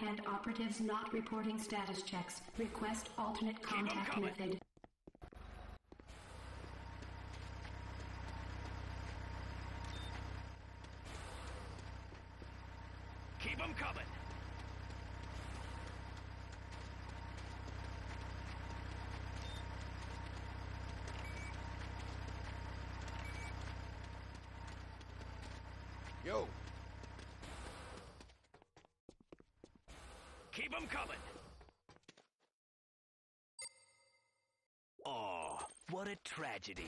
and operatives not reporting status checks. Request alternate contact method. Keep them coming. Yo. Keep them coming. Oh, what a tragedy.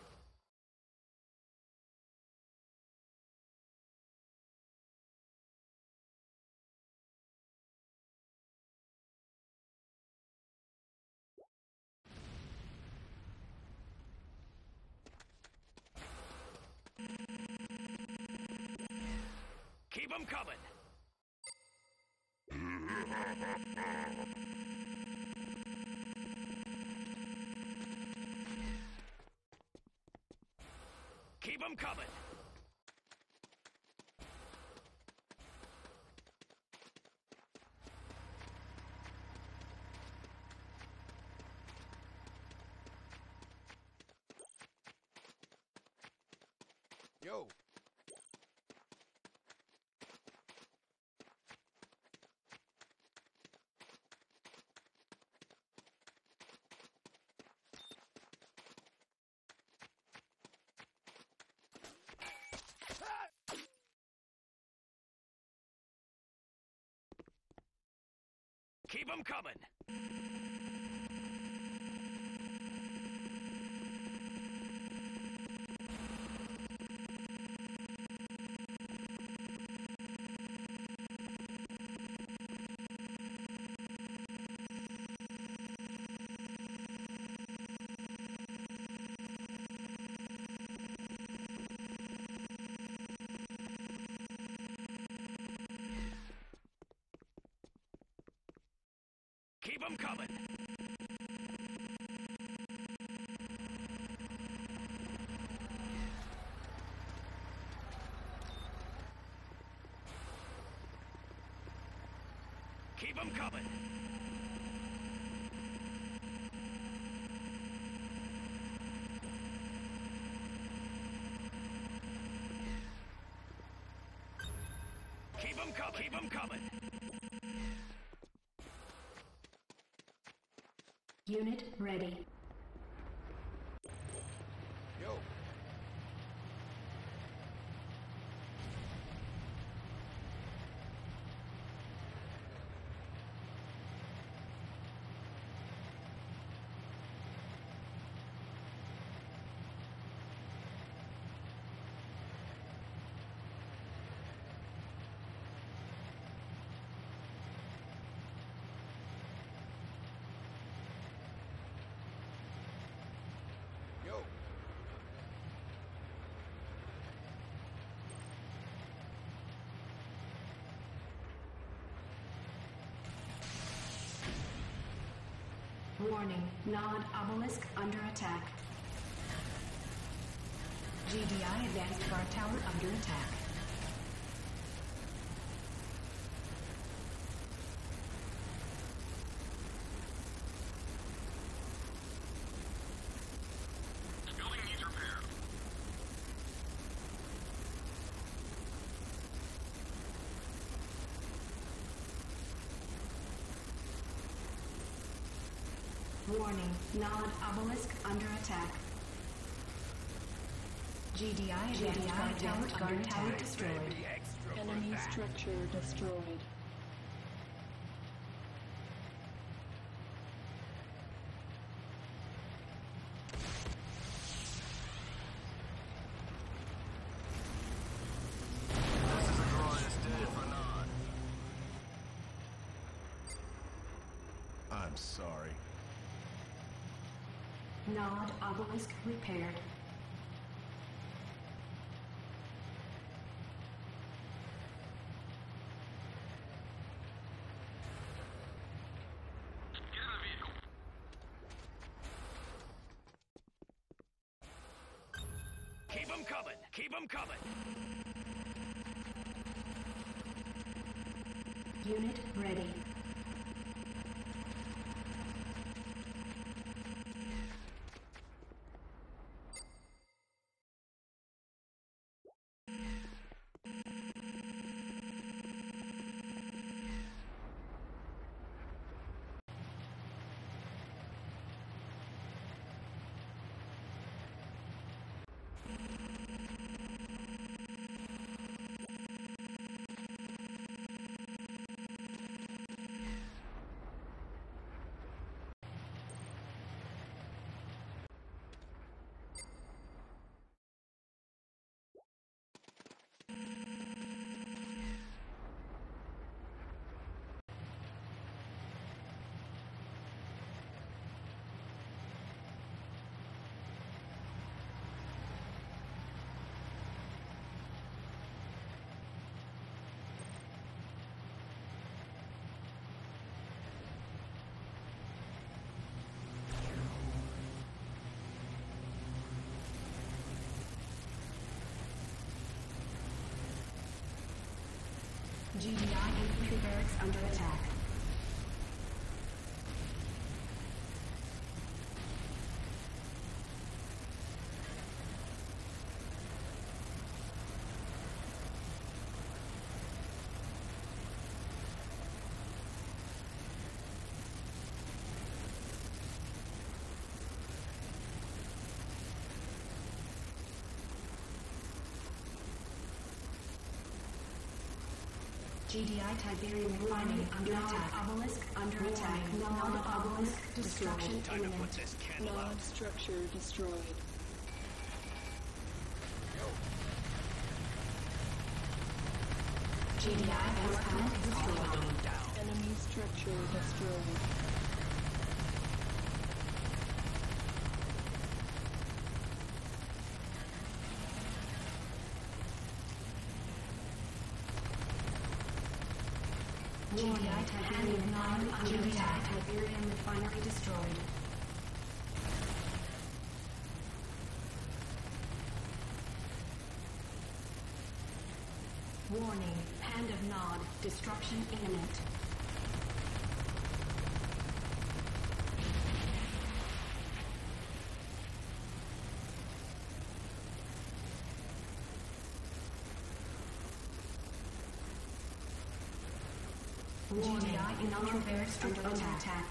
Keep them coming. Keep them coming. Yo. Keep them coming. Keep them coming. Keep them coming. Keep them coming. Keep them coming. Unit ready. Yo. Yo. Warning, Nod Obelisk under attack. GDI Advanced Guard Tower under attack. Building needs repair. Warning, Nod Obelisk under attack. GDI Advanced Guard Tower destroyed. Enemy structure destroyed. This is a glorious day for Nod. I'm sorry. Nod Obelisk repaired. Get in the vehicle. Keep them coming. Keep them coming. Unit ready. GDI infantry barracks under attack. GDI Tiberium refining under attack. Obelisk under attack. Nod obelisk destruction Time to put imminent. this candle out. Nod structure destroyed. Yo. GDI base plant destroyed. Enemy structure destroyed. GDI Tiberium 9 under attack. Tiberium refinery destroyed. Warning, Hand of Nod, destruction imminent. GDI in under barracks under attack.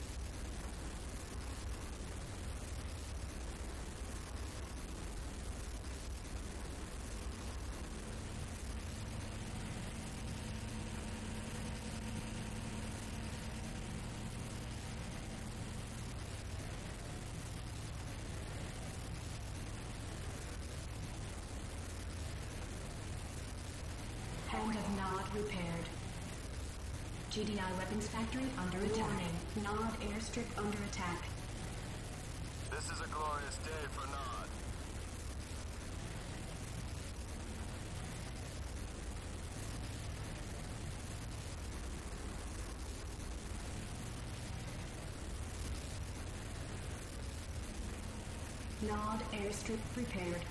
Hand of Nod repaired. GDI weapons factory under attack. Warning, Nod airstrip under attack. This is a glorious day for Nod. Nod airstrip prepared.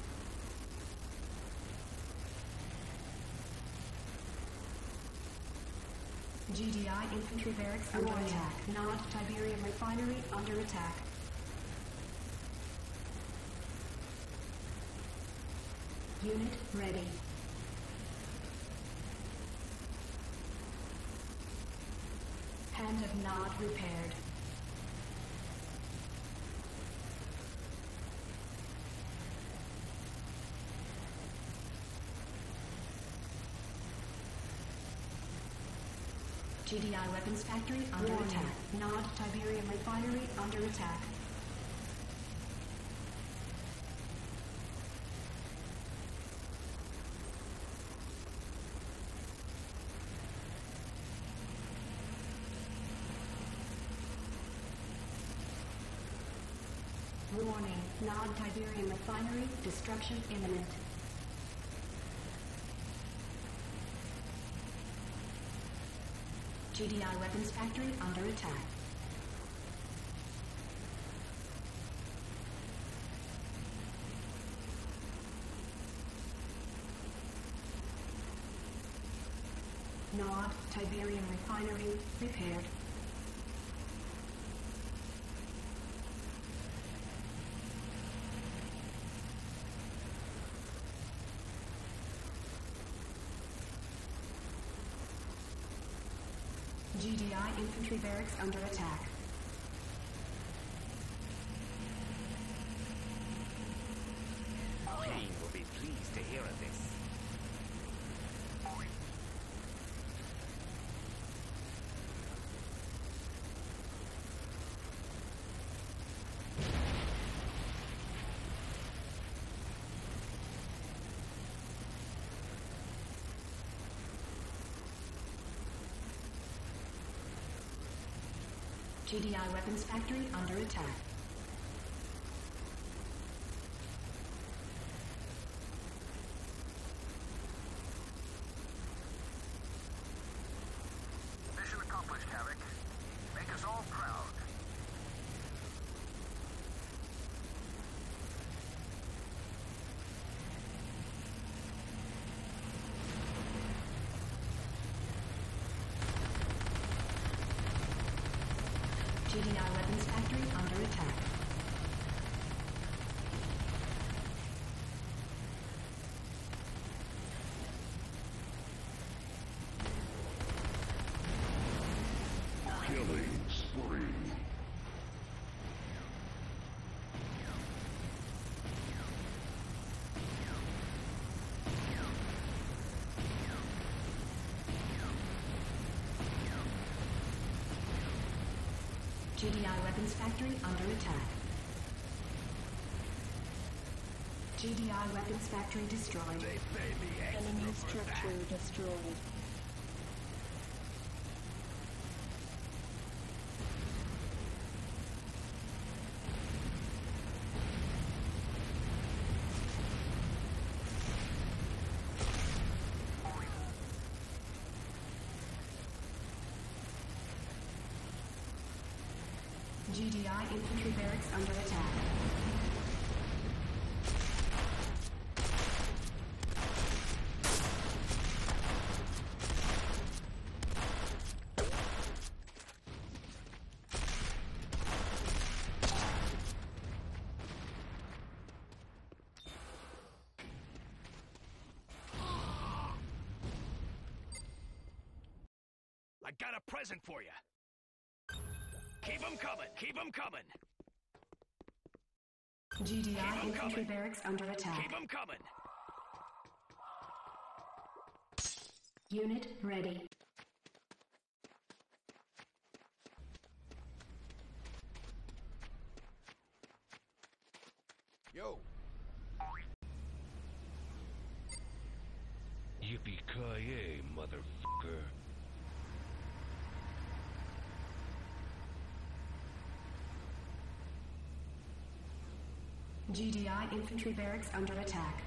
GDI infantry barracks under attack. Nod Tiberium refinery under attack. Unit ready. Hand of Nod repaired. GDI weapons factory under attack. Nod Tiberium refinery under attack. Warning, Nod Tiberium refinery destruction imminent. GDI weapons factory under attack. Nod Squad, Tiberium Refinery, repaired. GDI infantry barracks under attack. Kane will be pleased to hear of this. GDI weapons factory under attack. Mission accomplished, Havoc. Make us all proud. GDI weapons factory under attack. Killing spree. GDI weapons factory under attack. GDI weapons factory destroyed. Enemy structure destroyed. GDI infantry barracks under attack. I got a present for you. Keep 'em coming. Keep 'em coming. GDI infantry barracks under attack. Keep 'em coming. Unit ready. Yo. Yippee-ki-yay, motherfucker. GDI infantry barracks under attack.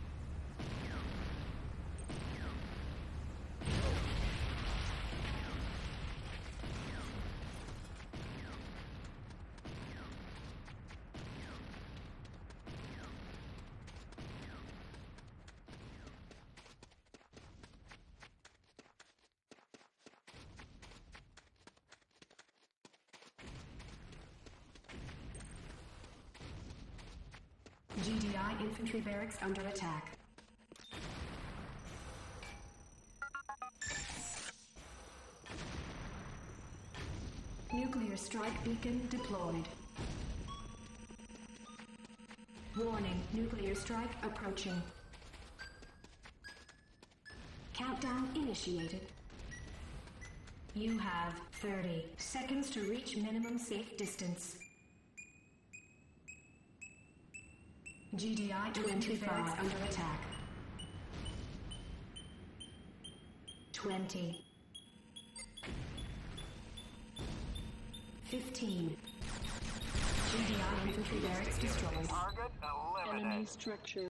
GDI infantry barracks under attack. Nuclear strike beacon deployed. Warning, nuclear strike approaching. Countdown initiated. You have 30 seconds to reach minimum safe distance. GDI infantry barracks under attack. 20. 15. GDI infantry barracks destroyed. Target eliminated. Enemy structure